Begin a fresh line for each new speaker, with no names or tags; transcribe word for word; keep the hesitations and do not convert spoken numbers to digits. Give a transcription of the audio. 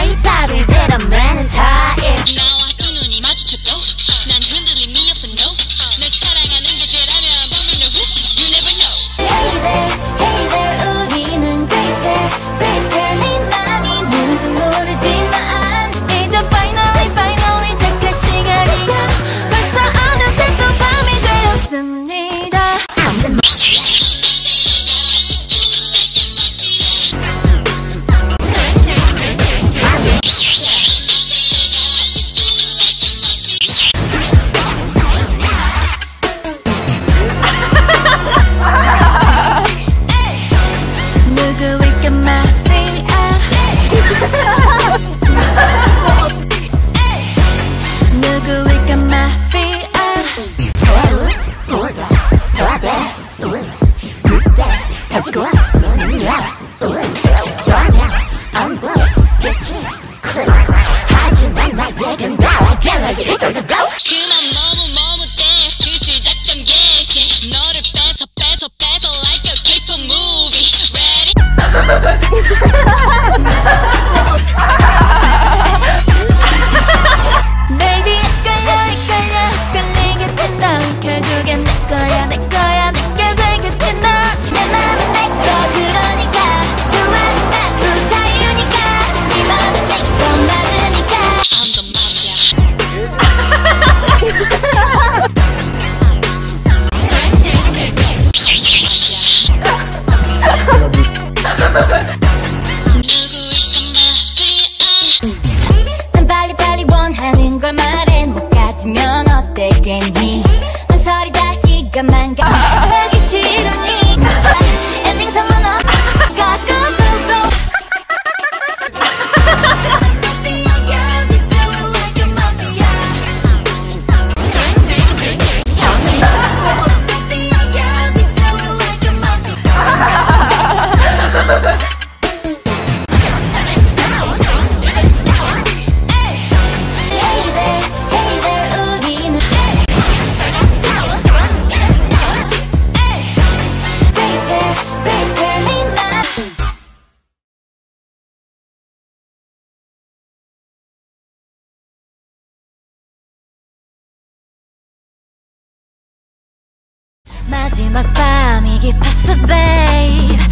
바이바를 들어매는 타입.
나와 두 눈이 마주쳐도 난 흔들림이 없어 no. 널 사랑하는 게 죄라면 범인은 who? You never know.
Hey there, hey there, 우리는 great pair, great pair. 네 맘이 뭔지 모르지만 이제 finally finally 택할 시간이야. 벌써 어느새 또 밤이 되었습니다. 누구일까 마피아. 누구일까 마피아. 하지만 나에겐 나와 편하게
그만 너무 머뭇대 슬슬 작전 개시. 너를 뺏어 뺏어 뺏어 like a K-pop movie. Ready?
Baby 헷갈려 헷갈려 헷갈리게 된다. 결국엔 내 거야 내 거야 내게 되겠지 너. 내 맘은 내 거 그러니까 좋아한다고 자유니까. 네 맘은 내 거 맞으니까.
I'm the mafia. 누구일까 마피아.
난 빨리빨리 원하는 걸 말해. 못 가지면 어때 괜히 한설이 다시 가만 가. 하기 싫으니 엔딩 선언 없. 가 go go go. Hey there, hey there, 우리는 great pair, great pair. 네 맘. 마지막 밤이 깊었어 babe.